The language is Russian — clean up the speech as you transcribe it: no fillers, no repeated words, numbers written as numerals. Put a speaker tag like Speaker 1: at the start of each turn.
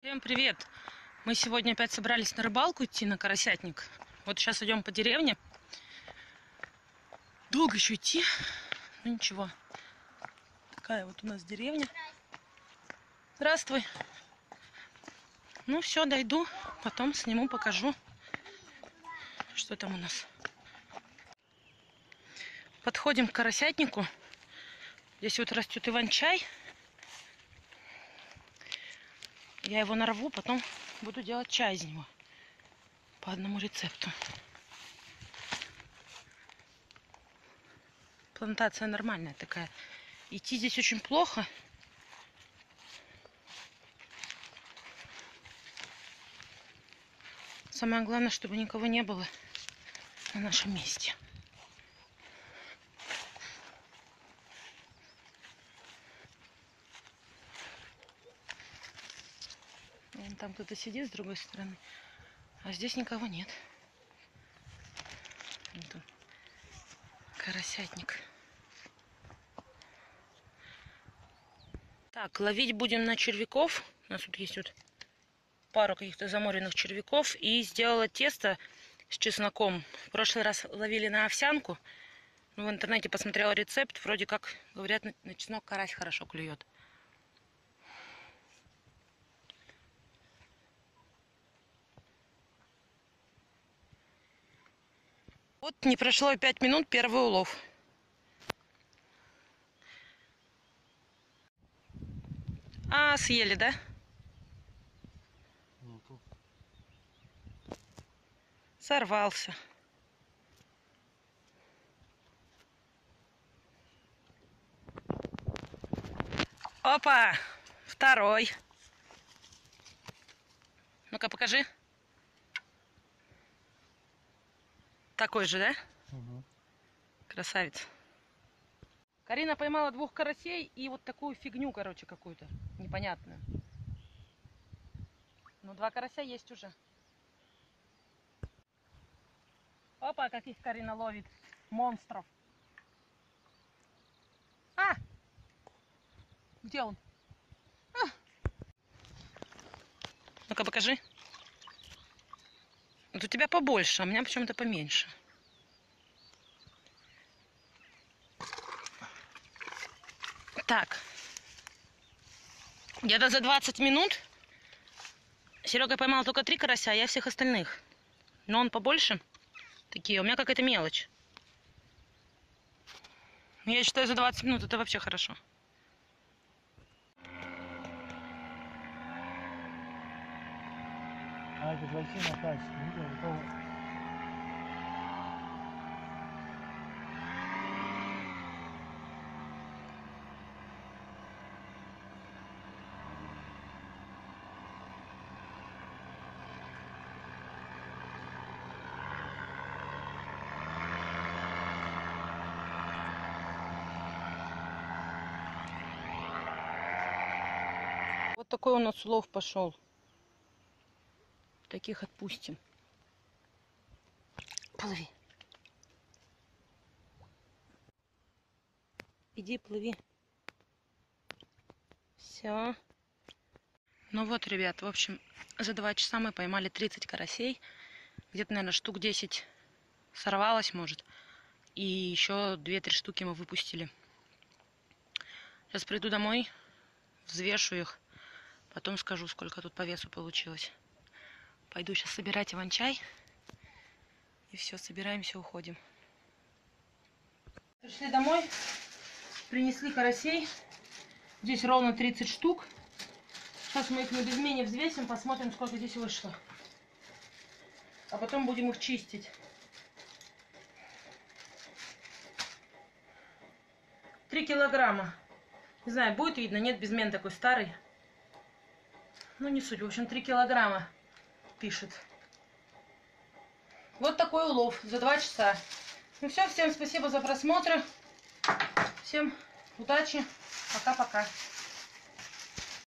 Speaker 1: Всем привет! Мы сегодня опять собрались на рыбалку идти, на карасятник. Вот сейчас идем по деревне. Долго еще идти, ну ничего. Такая вот у нас деревня. Здравствуй! Ну все, дойду, потом сниму, покажу, что там у нас. Подходим к карасятнику. Здесь вот растет иван-чай. Я его нарву, потом буду делать чай из него. По одному рецепту. Плантация нормальная такая. Идти здесь очень плохо. Самое главное, чтобы никого не было на нашем месте. Вон там кто-то сидит с другой стороны, а здесь никого нет. Вот он, карасятник. Так, ловить будем на червяков. У нас тут есть вот пару каких-то заморенных червяков. И сделала тесто с чесноком. В прошлый раз ловили на овсянку. В интернете посмотрела рецепт. Вроде как, говорят, на чеснок карась хорошо клюет. Вот не прошло и 5 минут, первый улов. А, съели, да? Сорвался. Опа! Второй. Ну-ка, покажи. Такой же, да? Угу. Красавец. Карина поймала 2 карасей и вот такую фигню, короче, какую-то непонятную. Ну, 2 карася есть уже. Опа, каких Карина ловит. Монстров. А! Где он? А! Ну-ка, покажи. Вот у тебя побольше, а у меня почему-то поменьше. Так. Где-то за 20 минут Серега поймал только 3 карася, а я всех остальных. Но он побольше. Такие, у меня какая-то мелочь. Я считаю, за 20 минут это вообще хорошо. Вот такой у нас улов пошел. Таких отпустим. Плыви. Иди, плыви. Все. Ну вот, ребят, в общем, за 2 часа мы поймали 30 карасей. Где-то, наверное, штук 10 сорвалось, может. И еще 2-3 штуки мы выпустили. Сейчас приду домой, взвешу их. Потом скажу, сколько тут по весу получилось. Пойду сейчас собирать иван-чай. И все, собираемся, уходим. Пришли домой. Принесли карасей. Здесь ровно 30 штук. Сейчас мы их на безмене взвесим, посмотрим, сколько здесь вышло. А потом будем их чистить. 3 килограмма. Не знаю, будет видно, нет, безмен такой старый. Ну, не суть. В общем, 3 килограмма пишет. Вот такой улов за 2 часа. Ну все, всем спасибо за просмотр. Всем удачи. Пока-пока.